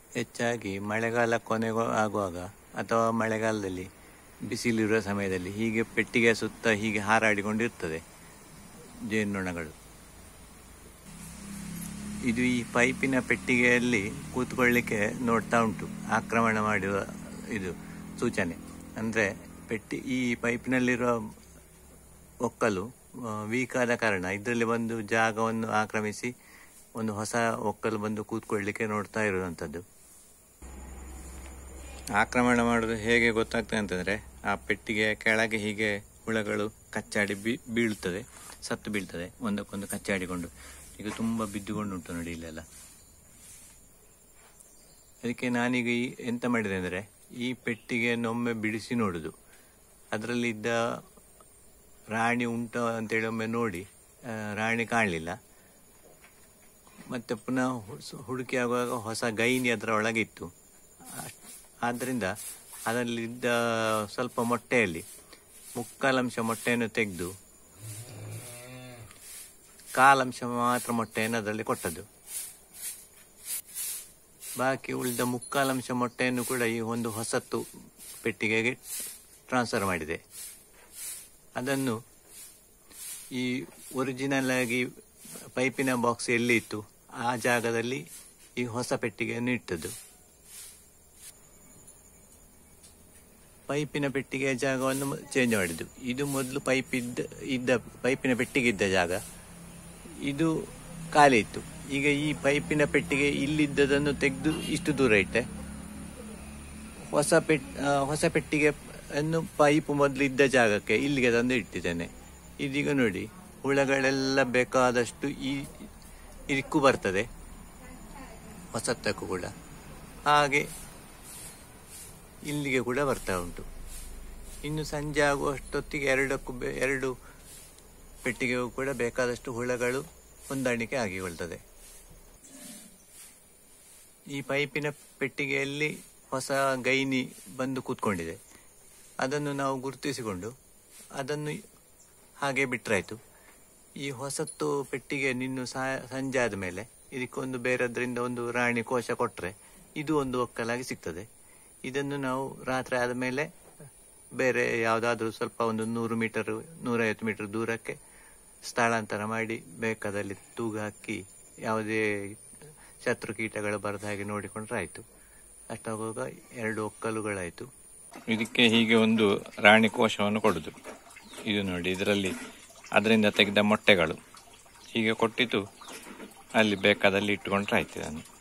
ಹೆಚ್ಚಾಗಿ ಮಳೆಗಾಲ ಆಗುವಾಗ ಅಥವಾ ಮಳೆಗಾಲದಲ್ಲಿ ಬಿಸಿಲಿರುವ ಸಮಯದಲ್ಲಿ ಹೀಗೆ ಪೆಟ್ಟಿಗೆ ಸುತ್ತ ಹೀಗೆ ಹಾರಾಡಿಕೊಂಡಿರ್ತದೆ ಜೇನುನೊಣಗಳು. ಇದು ಈ ಪೈಪಿನ ಪೆಟ್ಟಿಗೆಯಲ್ಲಿ ಕೂತ್ಕೊಳ್ಳಿಕ್ಕೆ ನೋಡ್ತಾ ಉಂಟು, ಆಕ್ರಮಣ ಮಾಡುವ ಇದು ಸೂಚನೆ. ಅಂದರೆ ಈ ಪೈಪಿನಲ್ಲಿರುವ ಒಕ್ಕಲು ವೀಕ್ ಆದ ಕಾರಣ ಇದರಲ್ಲಿ ಬಂದು ಜಾಗವನ್ನು ಆಕ್ರಮಿಸಿ ಒಂದು ಹೊಸ ಒಕ್ಕಲು ಬಂದು ಕೂತ್ಕೊಳ್ಳಿಕ್ಕೆ ನೋಡ್ತಾ ಇರುವಂಥದ್ದು. ಆಕ್ರಮಣ ಮಾಡೋದು ಹೇಗೆ ಗೊತ್ತಾಗ್ತದೆ ಅಂತಂದರೆ, ಆ ಪೆಟ್ಟಿಗೆಯ ಕೆಳಗೆ ಹೀಗೆ ಹುಳಗಳು ಕಚ್ಚಾಡಿ ಬೀಳ್ತದೆ, ಸತ್ತು ಬೀಳ್ತದೆ, ಒಂದಕ್ಕೊಂದು ಕಚ್ಚಾಡಿಕೊಂಡು. ಈಗ ತುಂಬ ಬಿದ್ದುಕೊಂಡು ಉಂಟು ನೋಡಿ ಇಲ್ಲೆಲ್ಲ. ಅದಕ್ಕೆ ನಾನೀಗ ಎಂತ ಮಾಡಿದೆ ಅಂದರೆ, ಈ ಪೆಟ್ಟಿಗೆಯನ್ನೊಮ್ಮೆ ಬಿಡಿಸಿ ನೋಡುದು, ಅದರಲ್ಲಿದ್ದ ರಾಣಿ ಉಂಟ ಅಂತೇಳಿ ಒಮ್ಮೆ ನೋಡಿ, ರಾಣಿ ಕಾಣಲಿಲ್ಲ. ಮತ್ತೆ ಪುನಃ ಹುಡುಕಿ ಆಗುವಾಗ ಹೊಸ ಗೈನಿ ಅದರ ಒಳಗಿತ್ತು. ಆದ್ದರಿಂದ ಅದರಲ್ಲಿದ್ದ ಸ್ವಲ್ಪ ಮೊಟ್ಟೆಯಲ್ಲಿ 3/4 ಮೊಟ್ಟೆಯನ್ನು ತೆಗೆದು 1/4 ಮಾತ್ರ ಮೊಟ್ಟೆಯನ್ನು ಅದರಲ್ಲಿ ಕೊಟ್ಟದ್ದು. ಬಾಕಿ ಉಳಿದ 3/4 ಮೊಟ್ಟೆಯನ್ನು ಕೂಡ ಈ ಒಂದು ಹೊಸತ್ತು ಪೆಟ್ಟಿಗೆಗೆ ಟ್ರಾನ್ಸ್ಫರ್ ಮಾಡಿದೆ. ಅದನ್ನು ಈ ಒರಿಜಿನಲ್ ಆಗಿ ಪೈಪಿನ ಬಾಕ್ಸ್ ಎಲ್ಲಿ ಇತ್ತು ಆ ಜಾಗದಲ್ಲಿ ಈ ಹೊಸ ಪೆಟ್ಟಿಗೆಯನ್ನು ಇಟ್ಟದ್ದು. ಪೈಪಿನ ಪೆಟ್ಟಿಗೆಯ ಜಾಗವನ್ನು ಚೇಂಜ್ ಮಾಡಿದ್ದು. ಇದು ಮೊದಲು ಪೈಪಿನ ಪೆಟ್ಟಿಗೆ ಇದ್ದ ಜಾಗ, ಇದು ಖಾಲಿ ಇತ್ತು. ಈಗ ಈ ಪೈಪಿನ ಪೆಟ್ಟಿಗೆ ಇಲ್ಲಿದ್ದದನ್ನು ತೆಗೆದು ಇಷ್ಟು ದೂರ ಇಟ್ಟೆ. ಹೊಸ ಪೆಟ್ಟಿಗೆಯನ್ನು ಪೈಪ್ ಮೊದಲು ಇದ್ದ ಜಾಗಕ್ಕೆ ಇಲ್ಲಿಗೆ ತಂದು ಇಟ್ಟಿದ್ದೇನೆ. ಇದೀಗ ನೋಡಿ, ಹುಳಗಳೆಲ್ಲ ಬೇಕಾದಷ್ಟು ಇದಕ್ಕೂ ಬರ್ತದೆ, ಹೊಸತ್ತಕ್ಕೂ ಕೂಡ, ಹಾಗೆ ಇಲ್ಲಿಗೆ ಕೂಡ ಬರ್ತಾ ಉಂಟು. ಇನ್ನು ಸಂಜೆ ಆಗುವಷ್ಟೊತ್ತಿಗೆ ಎರಡು ಪೆಟ್ಟಿಗೆಗೂ ಕೂಡ ಬೇಕಾದಷ್ಟು ಹುಳಗಳು ಹೊಂದಾಣಿಕೆ ಆಗಿಕೊಳ್ತದೆ. ಈ ಪೈಪಿನ ಪೆಟ್ಟಿಗೆಯಲ್ಲಿ ಹೊಸ ಗೈನಿ ಬಂದು ಕೂತ್ಕೊಂಡಿದೆ. ಅದನ್ನು ನಾವು ಗುರುತಿಸಿಕೊಂಡು ಅದನ್ನು ಹಾಗೆ ಬಿಟ್ಟರಾಯಿತು. ಈ ಹೊಸತ್ತು ಪೆಟ್ಟಿಗೆ ಸಂಜೆ ಆದ ಮೇಲೆ ಇದಕ್ಕೊಂದು ಬೇರೆದ್ರಿಂದ ಒಂದು ರಾಣಿ ಕೋಶ ಕೊಟ್ಟರೆ ಇದು ಒಂದು ಒಕ್ಕಲಾಗಿ ಸಿಗ್ತದೆ. ಇದನ್ನು ನಾವು ರಾತ್ರಿ ಆದ ಮೇಲೆ ಬೇರೆ ಯಾವುದಾದ್ರೂ ಸ್ವಲ್ಪ ಒಂದು 100 ಮೀಟರ್ 150 ಮೀಟರ್ ದೂರಕ್ಕೆ ಸ್ಥಳಾಂತರ ಮಾಡಿ ಬೇಕಾದಲ್ಲಿ ತೂಗು ಹಾಕಿ ಯಾವುದೇ ಶತ್ರು ಕೀಟಗಳು ಬರದ ಹಾಗೆ ನೋಡಿಕೊಂಡ್ರೆ ಆಯಿತು. ಅಷ್ಟಾಗುವಾಗ 2 ಒಕ್ಕಲುಗಳಾಯಿತು. ಇದಕ್ಕೆ ಹೀಗೆ ಒಂದು ರಾಣಿ ಕೋಶವನ್ನು ಕೊಡುದು. ಇದು ನೋಡಿ, ಇದರಲ್ಲಿ ಅದರಿಂದ ತೆಗೆದ ಮೊಟ್ಟೆಗಳು ಹೀಗೆ ಕೊಟ್ಟಿದ್ದು ಅಲ್ಲಿ ಬೇಕಾದಲ್ಲಿ ಇಟ್ಟುಕೊಂಡ್ರೆ ಆಯ್ತು.